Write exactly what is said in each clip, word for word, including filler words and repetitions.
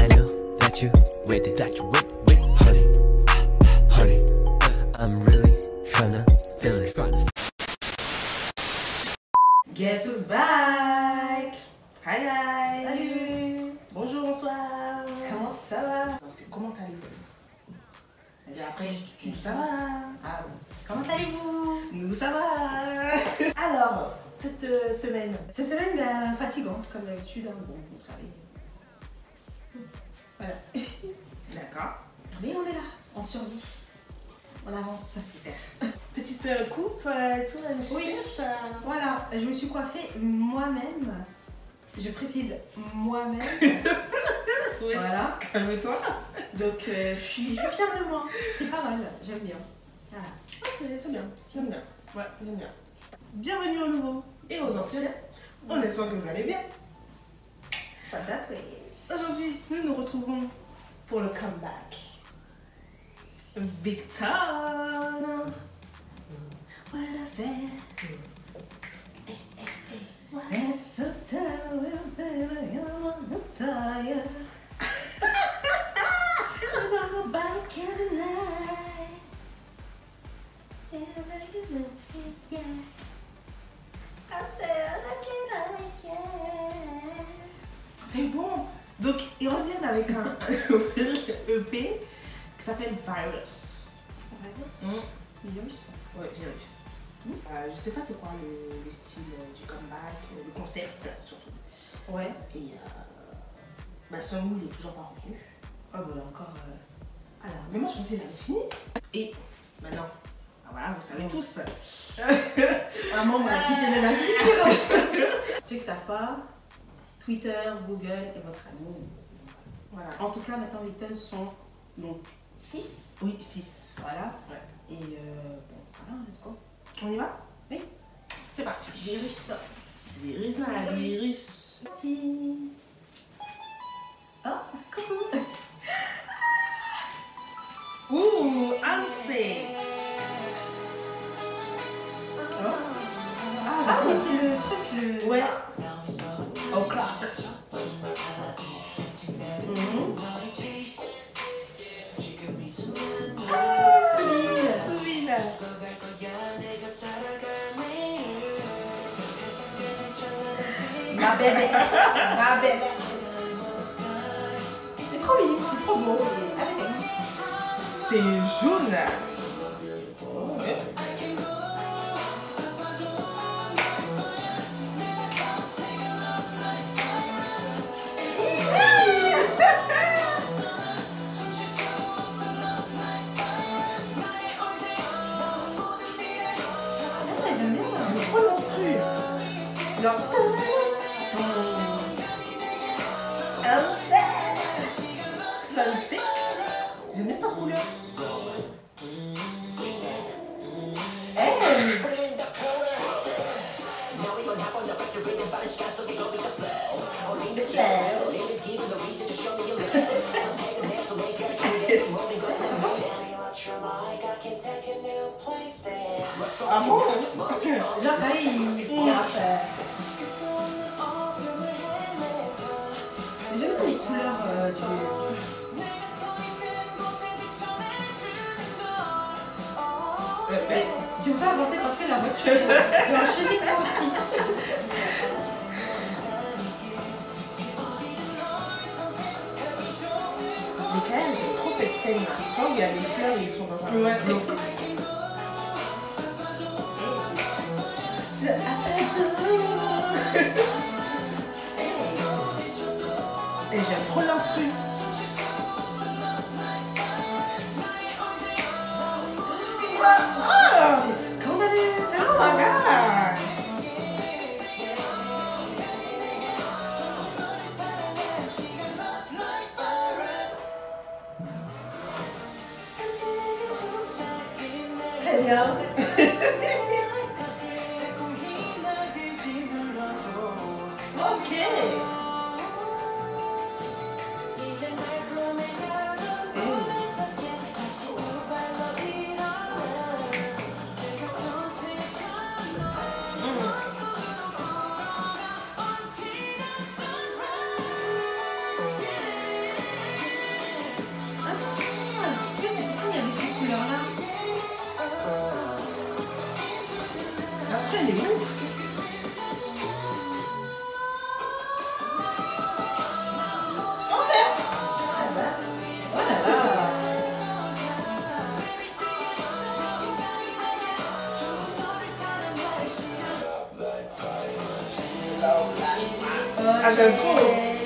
I know that you with it, that you with, with honey, honey. I'm really tryna feel it. Tryna. Guess who's back? Hi hi. Salut. Bonjour, bonsoir. Comment ça va? Non, c'est comment allez-vous? Et après, tu ça va? Ah bon. Comment allez-vous? Nous ça va. Alors, cette euh, semaine. Cette semaine, ben, fatigante, comme d'habitude. Hein. Bon, vous savez. Voilà. D'accord. Mais on est là, on survit. On avance. Super. Petite euh, coupe, euh, tout la Oui. chute. Voilà, je me suis coiffée moi-même. Je précise moi-même. Oui. Voilà. Calme-toi. Donc, euh, je suis je suis fière de moi. C'est pas mal, j'aime bien. Voilà. Ah, c'est c'est bien. J'aime bien. Ouais, j'aime bien. Bienvenue aux nouveaux et aux anciens. On espère que vous allez bien. Ça date, oui. Aujourd'hui, nous nous retrouvons pour le comeback. Victor. What I said. What? It's so tired, baby, I'm tired. Nobody can deny. Yeah. I said I can't, yeah. C'est bon. Donc, ils reviennent avec un E P qui s'appelle Virus. Mm. Virus. Ouais, Virus. Mm. Euh, je sais pas c'est quoi le, le style du comeback, le concept surtout. Ouais. Et euh, bah, son mot il est toujours pas revenu. Oh, bah là encore. Euh... Alors, Mais moi je pensais qu'il avait fini. Et maintenant, bah, voilà, vous savez tous. un membre a quitté la vie. Ceux qui ne savent pas, Twitter, Google est votre ami. Voilà. En tout cas, maintenant, les tonnes sont donc six. Oui, six. Voilà. Ouais. Et euh, bon, voilà, let's go. On y va? Oui. C'est parti. Virus. Virus, là, virus. Parti. Oh, coucou. Ouh, Ansé. Oh. Ah, je Ah, sais mais pas. c'est le truc, le... Ouais. O'clock. Mhm. Ah, celui-là. Celui-là. Ma bébé. Ma bébé. C'est trop mignon, c'est trop beau. Et avec elle. C'est jaune. Ouais. Ah, j'aime bien. J'aime trop l'instru. Genre... Sunset. J'aime bien sa couleur. Hey. Ah bon? Genre, quand il, il rappe. euh, J'aime bien les couleurs euh, du. Mais Tu peux pas avancer parce que la voiture est enchaînée toi aussi. quand même, j'aime trop cette scène là. Genre, il y a les fleurs et ils sont dans un Ouais. bloc. Et j'aime trop l'instru. C'est scandaleux. Oh my god! Très bien. Ok! elle est ouf. Ah, j'aime trop.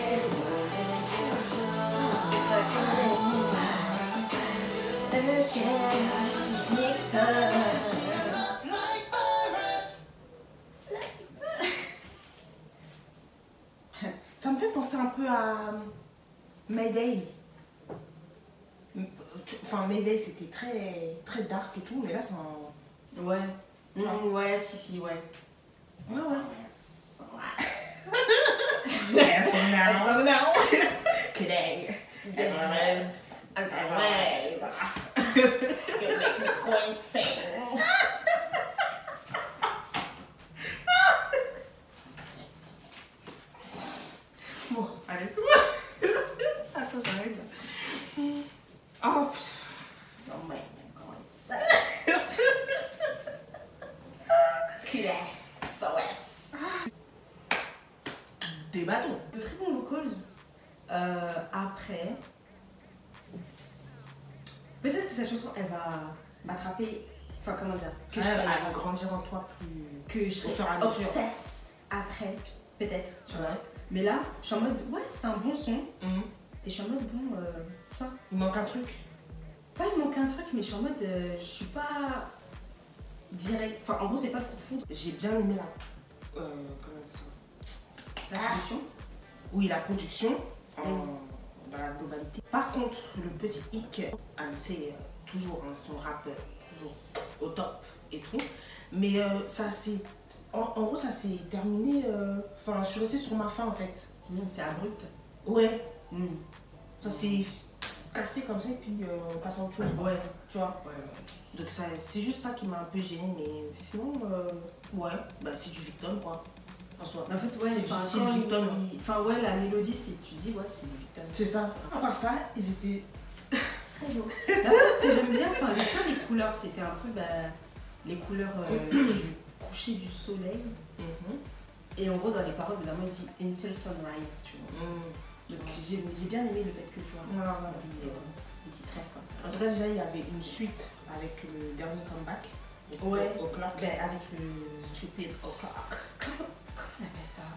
Ça me fait penser un peu à Mayday. Enfin, Mayday c'était très, très dark et tout, mais là c'est un... Ouais. Mmh, ouais, si, si, ouais. Ouais, ouais. Yes, so now. Today. As always. As always. You make me go insane. Bon, allez, c'est bon. Attends, j'arrête. Oh putain. You make me go insane. Today. S O S. Des bâtons. De très bons vocals. Euh, après, peut-être que cette chanson, elle va m'attraper. Enfin, comment dire, Que que je je elle serai, va grandir en toi plus. que je au fur et à serai mesure. obsesse après, peut-être, tu vois. Ouais. Mais là, je suis en mode, ouais, c'est un bon son. Mhm. Et je suis en mode, bon, euh, tu vois, Il manque un truc. pas il manque un truc, mais je suis en mode, euh, je suis pas direct. Enfin, en gros, c'est pas pour fou. J'ai bien aimé la. Euh, comment on dit ça? La production. Oui, la production. En, Mm. Dans la globalité. Par contre, le petit hic, Anne, c'est euh, toujours hein, son rap, euh, toujours au top et tout. Mais euh, ça s'est. En, en gros, ça s'est terminé. euh, Enfin, je suis restée sur ma faim en fait. Mm, c'est abrupt. Ouais, Mm. ça s'est cassé comme ça et puis euh, on passe à autre chose. Ouais. Tu vois. Ouais, ouais. Donc ça, c'est juste ça qui m'a un peu gênée, mais sinon, euh, ouais, bah c'est du Victon quoi, en soi. En fait, ouais, C'est du enfin, style quand Victon. il- Enfin, ouais, la mélodie, c'est, tu dis, ouais, c'est du Victon. C'est ça. À part ça, ils étaient. Très beau. Là, ce que j'aime bien, enfin, les, tu vois, les couleurs, c'était un peu bah, les couleurs euh, du coucher du soleil. Mhm. Et en gros, dans les paroles, de la mode dit Until Sunrise, tu vois. Mm. Donc, j'ai, j'ai bien aimé le fait que tu vois. Voilà, voilà. Des, euh, une petite rêve comme ça. En tout cas, déjà, il y avait une suite avec le dernier comeback. Ouais. Au clock. Ben, avec le. Stupid O'Clock. Comment, comment on appelle ça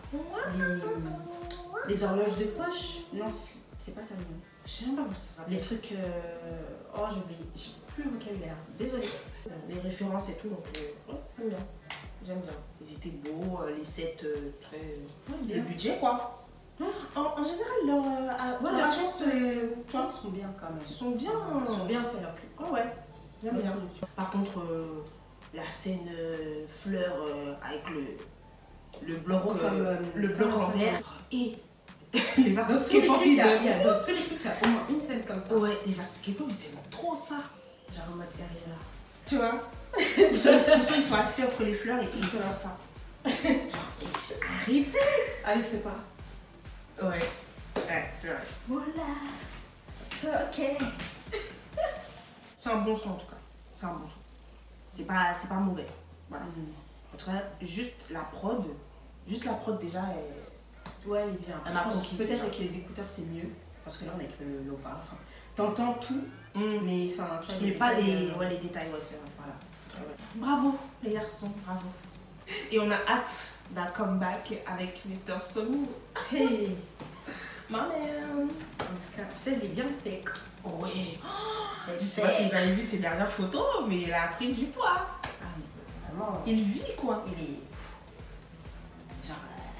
les, les horloges de poche. Non, c'est, c'est pas ça le nom. Je sais même pas comment ça s'appelle. Les trucs. Euh... Oh, j'ai oublié. J'ai plus le vocabulaire. Désolée. Les références et tout, donc euh, ouais, j'aime bien. J'aime bien. Ils étaient beaux, euh, les sets euh, très. Ouais, Le bien. budget quoi. En, en général, leur, euh, à- Ouais, leur leurs agence, chansons, euh, tu vois, Ils sont bien quand même. ils sont bien. Ils sont bien fait leur clip. Ouais, ouais. J'aime bien. Ouais. Par contre, euh, la scène euh, fleur euh, avec le, le bloc, Gros euh, comme, euh, le bloc comme en ça. verre et les Dans artistes tous les K-pop, clips, il ils y a, il y aiment. a- dans tous les clips, il y a au moins une scène comme ça. Ouais, les artistes K-pop, ils aiment trop ça. Genre en mode derrière là. Tu vois. Ils sont, ils sont- ils sont assis entre les fleurs et ils font ça. Genre, arrêtez. Alex, c'est pas. Ouais. Ouais, c'est vrai. Voilà. C'est ok. C'est un bon son en tout cas. C'est un bon son. C'est pas, c'est pas mauvais. Voilà. En tout cas, juste la prod, juste la prod déjà, elle- Ouais, elle est bien. Elle m'a Je pense conquise Peut-être déjà. avec les écouteurs, c'est mieux. Parce que là, on est avec le low power. Enfin, t'entends tout, Mm. mais enfin, tu vois, Mais pas détails, les, euh, ouais, les détails, ouais, c'est vrai. Voilà. Bravo, les garçons, bravo. Et on a hâte d'un comeback avec mister Somu. Hey. Ma mère. En tout cas, tu sais, il est bien fait. Ouais. Elle Je sais pas sait. si vous avez vu ses dernières photos, mais il a pris du poids. Ah, mais vraiment. Il vit quoi. Il est. Genre.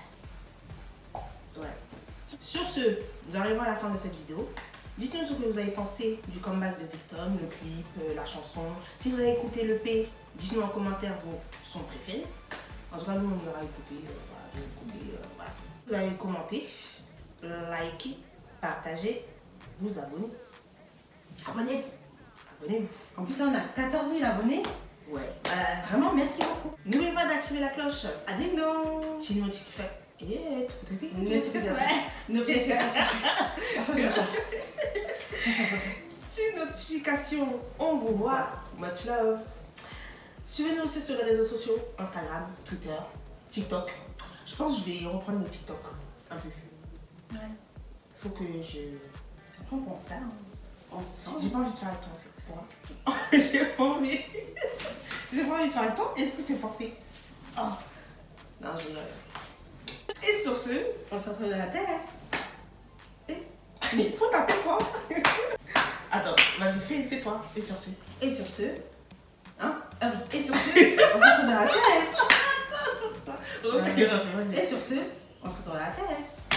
Ouais. Sur ce, nous arrivons à la fin de cette vidéo. Dites-nous ce que vous avez pensé du comeback de Victon, le clip, euh, la chanson. Si vous avez écouté le P, dites-nous en commentaire vos sons préférés. En tout cas, nous, on aura écouté. Euh, voilà, de écouter, euh, voilà. Vous avez commenté, liké, partagé, vous abonnez. Abonnez-vous. Abonnez-vous. En plus, là, on a quatorze mille abonnés. Ouais. Euh, vraiment, merci beaucoup. N'oubliez pas d'activer la cloche. À ding-dong. Petite notification. Et Notification. Notification. Enfin, je sais. Petite notification. On vous voit. Much love. Suivez-nous aussi sur les réseaux sociaux, Instagram, Twitter, TikTok. Je pense que je vais reprendre les TikTok un peu. Ouais. Faut que je... Après, on peut en faire. Ensemble. J'ai pas envie de faire avec toi en fait. J'ai pas envie. J'ai pas envie de faire avec toi. Est-ce que c'est forcé? Oh. Non, je rigole. Et sur ce, On se retrouve dans la terrasse. mais faut taper fort. Attends, vas-y, fais, fais-toi. Et sur ce. Et sur ce. Hein? Ah oui, et sur ce, on se retrouve dans la terrasse. Ok, Ouais. vas-y. Et sur ce, on se retrouve dans la terrasse.